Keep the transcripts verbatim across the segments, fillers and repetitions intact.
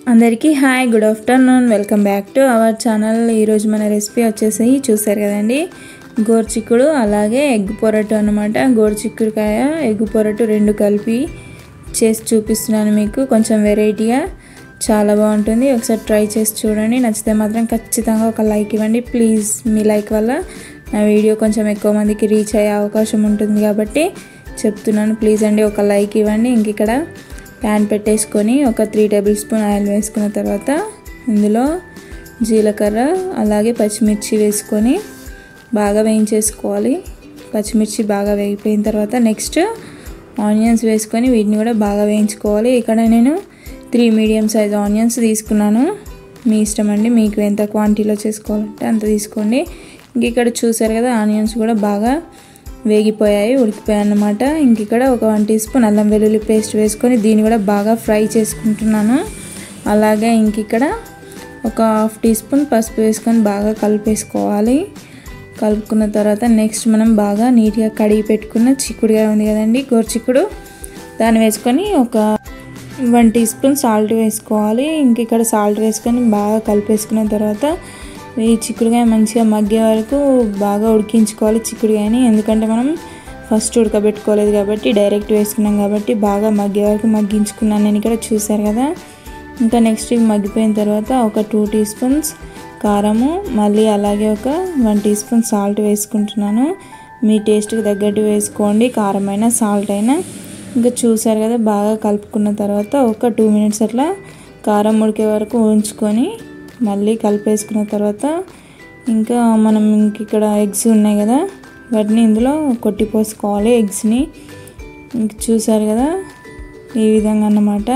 అందరికీ hi good afternoon welcome back to our channel. ఈరోజు మన రెసిపీ వచ్చేసి చూసారు కదండి, గోరుచిక్కుడు అలాగే ఎగ్ పొరటు అన్నమాట। గోరుచిక్కుడుకాయ ఎగ్ పొరటు రెండు కలిపి చేసి చూపిస్తున్నాను మీకు, కొంచెం వెరైటీగా చాలా బాగుంటుంది। ఒకసారి ట్రై చేసి చూడండి, నచ్చితే మాత్రం ఖచ్చితంగా ఒక లైక్ ఇవ్వండి ప్లీజ్। మీ లైక్ వల్ల నా వీడియో కొంచెం ఎక్కువ మందికి రీచ్ అయ్యే అవకాశం ఉంటుంది కాబట్టి చెప్తున్నాను, ప్లీజ్ అండి ఒక లైక్ ఇవ్వండి। ఇంక ఇక్కడ ప్యాన్ పెట్టేసుకొని ఒక త్రీ టేబుల్ స్పూన్ ఆయిల్ వేసుకున్న తర్వాత ఇందులో జీలకర్ర అలాగే పచ్చిమిర్చి వేసుకొని బాగా వేయించేసుకోవాలి। పచ్చిమిర్చి బాగా వేగిపోయిన తర్వాత నెక్స్ట్ ఆనియన్స్ వేసుకొని వీటిని కూడా బాగా వేయించుకోవాలి। ఇక్కడ నేను త్రీ మీడియం సైజ్ ఆనియన్స్ తీసుకున్నాను, మీ ఇష్టం అండి, మీకు ఎంత క్వాంటిటీలో చేసుకోవాలంటే అంత తీసుకోండి। ఇంక ఇక్కడ చూసారు కదా ఆనియన్స్ కూడా బాగా వేగిపోయాయి, ఉడికిపోయాయి అన్నమాట। ఇంక ఇక్కడ ఒక వన్ టీ స్పూన్ అల్లం వెల్లుల్లి పేస్ట్ వేసుకొని దీన్ని కూడా బాగా ఫ్రై చేసుకుంటున్నాను। అలాగే ఇంక ఇక్కడ ఒక హాఫ్ టీ స్పూన్ పసుపు వేసుకొని బాగా కలిపేసుకోవాలి। కలుపుకున్న తర్వాత నెక్స్ట్ మనం బాగా నీట్గా కడిగి పెట్టుకున్న చిక్కుడుగా ఉంది కదండి, గోరుచిక్కుడు, దాన్ని వేసుకొని ఒక వన్ టీ స్పూన్ సాల్ట్ వేసుకోవాలి। ఇంక ఇక్కడ సాల్ట్ వేసుకొని బాగా కలిపేసుకున్న తర్వాత ఈ చిక్కుడుకాయ మంచిగా మగ్గే వరకు బాగా ఉడికించుకోవాలి చిక్కుడుకాయని, ఎందుకంటే మనం ఫస్ట్ ఉడకబెట్టుకోలేదు కాబట్టి డైరెక్ట్ వేసుకున్నాం కాబట్టి బాగా మగ్గే వరకు మగ్గించుకున్నాను నేను ఇక్కడ, చూసారు కదా। ఇంకా నెక్స్ట్ ఇవి మగ్గిపోయిన తర్వాత ఒక టూ టీ స్పూన్స్ కారము, మళ్ళీ అలాగే ఒక వన్ టీ స్పూన్ సాల్ట్ వేసుకుంటున్నాను। మీ టేస్ట్కి తగ్గట్టు వేసుకోండి, కారం అయినా సాల్ట్ అయినా। ఇంకా చూసారు కదా బాగా కలుపుకున్న తర్వాత ఒక టూ మినిట్స్ అట్లా కారం ఉడికే వరకు ఉంచుకొని మళ్ళీ కలిపేసుకున్న తర్వాత ఇంకా మనం ఇంక ఇక్కడ ఎగ్స్ ఉన్నాయి కదా వాటిని ఇందులో కొట్టి పోసుకోవాలి ఎగ్స్ని। ఇంక చూసారు కదా ఈ విధంగా అన్నమాట।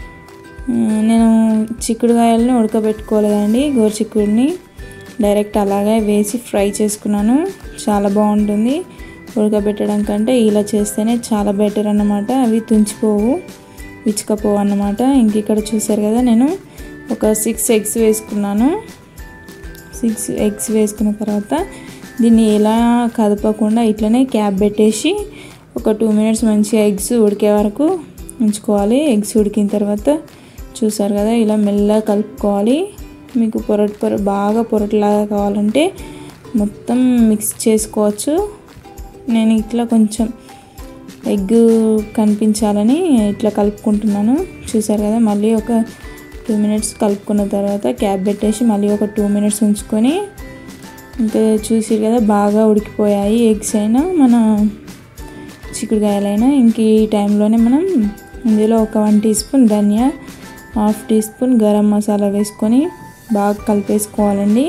నేను చిక్కుడుకాయలని ఉడకబెట్టుకోలేదండి, గోరుచిక్కుడిని డైరెక్ట్ అలాగే వేసి ఫ్రై చేసుకున్నాను, చాలా బాగుంటుంది ఉడకబెట్టడం కంటే ఇలా చేస్తేనే చాలా బెటర్ అన్నమాట, అవి తుంచిపోవు విచ్చుకపోవు అన్నమాట। ఇంక ఇక్కడ చూసారు కదా నేను ఒక సిక్స్ ఎగ్స్ వేసుకున్నాను। సిక్స్ ఎగ్స్ వేసుకున్న తర్వాత దీన్ని ఎలా కదపకుండా ఇట్లనే క్యాప్ పెట్టేసి ఒక టూ మినిట్స్ మంచిగా ఎగ్స్ ఉడికే వరకు ఉంచుకోవాలి। ఎగ్స్ ఉడికిన తర్వాత చూసారు కదా ఇలా మెల్లగా కలుపుకోవాలి। మీకు పొరటు పొర బాగా పొరటులాగా కావాలంటే మొత్తం మిక్స్ చేసుకోవచ్చు, నేను ఇట్లా కొంచెం ఎగ్ కనిపించాలని ఇట్లా కలుపుకుంటున్నాను। చూసారు కదా మళ్ళీ ఒక టూ మినిట్స్ కలుపుకున్న తర్వాత క్యాప్ పెట్టేసి మళ్ళీ ఒక టూ మినిట్స్ ఉంచుకొని ఇంకా చూసారు కదా బాగా ఉడికిపోయాయి ఎగ్స్ అయినా మన చిక్కుడుకాయలైనా। ఇంక ఈ టైంలోనే మనం ఇందులో ఒక వన్ టీ స్పూన్ ధనియా, half teaspoon garam masala వేసుకొని బాగా కలిపేసుకోవాలండి।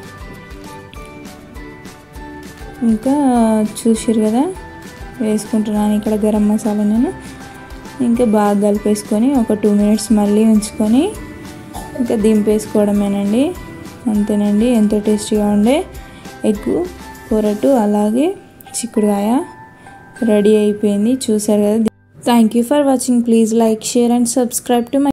ఇంకా చూసారు కదా వేసుకుంటున్నాను ఇక్కడ గరం మసాలా నేను, ఇంకా బాగా కలిపేసుకొని ఒక టూ మినిట్స్ మళ్ళీ ఉంచుకొని ఇంకా దింపేసుకోవడమేనండి, అంతేనండి। ఎంతో టేస్టీగా ఉండే ఎగ్ పొరటు అలాగే చిక్కుడుకాయ రెడీ అయిపోయింది, చూసారు కదా। Thank you for watching, please like share and subscribe to my